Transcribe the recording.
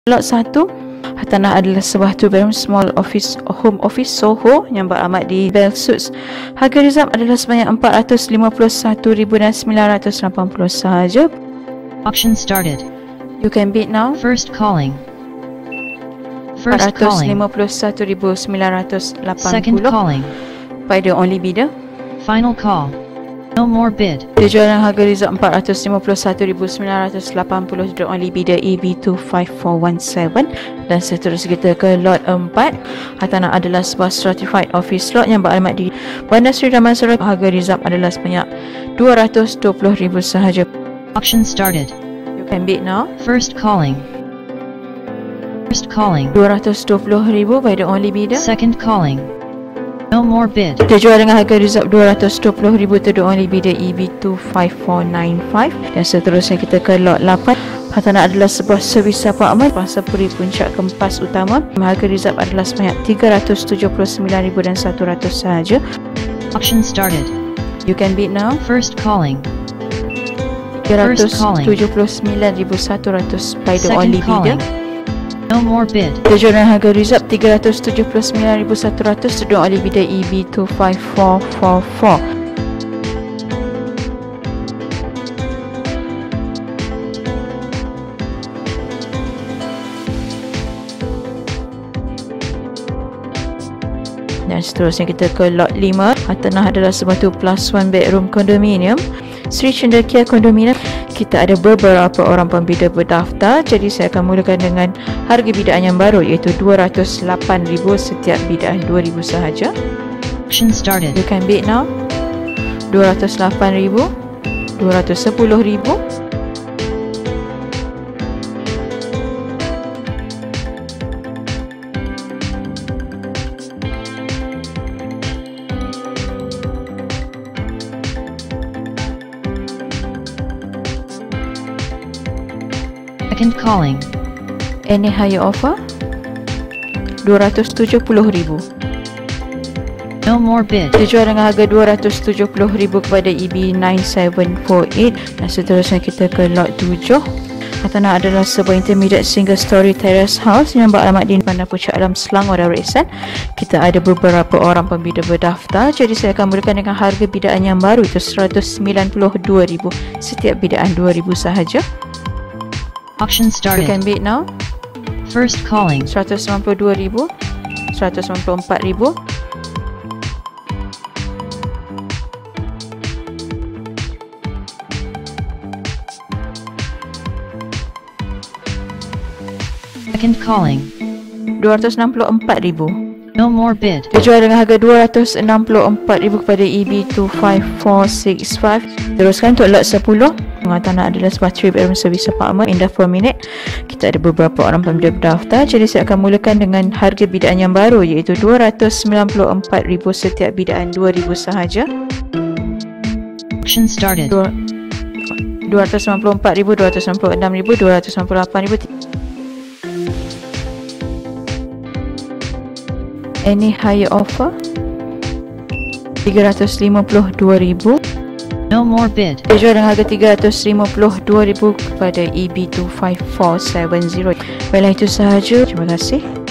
Lot 1, tanah adalah sebuah 2 bedroom small office home office SOHO yang beralamat di Bell Suits. Harga reserve adalah sebanyak 451,980 sahaja. Auction started. You can bid now. First calling. First calling. 451,980 Second calling. by the only bidder. Final call. No more bid. Dia jual dengan harga reserve 451,980 the only bidder EB25417. Dan seterusnya kita ke lot 4. Tanah adalah sebuah stratified office lot yang beralamat di Bandar Seri Seri. Harga reserve adalah sebanyak 220,000 sahaja. Auction started. You can bid now. First calling. First calling. 220,000 by the only bidder. Second calling. No more bid. Dia jual dengan harga reserve 220,000 to the only bidder EB25495. Dan seterusnya kita ke lot 8. Tanah adalah sebuah servis apartmen Seri Puncak Kempas Utama. Harga reserve adalah sebanyak 379,100 sahaja. Auction started. You can bid now. First calling. 379,100 by the Second only bidder. calling. No more bid. Dia jual dengan harga reserve 379,100 to the only bidder EB25444. Dan seterusnya kita ke lot 5. Tanah adalah sebuah 2+1 bedroom condominium Seri Cendekia kondominium. Kita ada beberapa orang pembida berdaftar, jadi saya akan mulakan dengan harga bidaan yang baru iaitu 208,000 setiap bidaan 2,000 sahaja. Auction started. You can bid now. 208,000, 210,000. Second calling. Any higher offer? 270,000. No more bid. Dijual dengan harga 270,000 kepada EB9748. Dan seterusnya kita ke lot 7. Tanah adalah sebuah intermediate single story terrace house yang beralamat di Bandar Puncak dalam Selangor dan Terrace. Kita ada beberapa orang pembida berdaftar, jadi saya akan mulakan dengan harga bidaan yang baru itu 192,000 setiap bidaan 2,000 sahaja. Auction started. You can bid now. First calling. 192,000, 194,000. Second calling. 264,000. No more bid. Dijual dengan harga 264,000 kepada EB25465. Teruskan untuk lot 10. Tanah adalah sebuah 3 bedroom service apartment Endah Promenade. Kita ada beberapa orang pembida berdaftar, jadi saya akan mulakan dengan harga bidaan yang baru iaitu 294,000 setiap bidaan 2,000 sahaja. Auction started. 294,000, 296,000, 298,000. Any higher offer? 352,000. No more bid. Dijual dengan harga 352,000 kepada EB25470. Baiklah, itu sahaja. Terima kasih.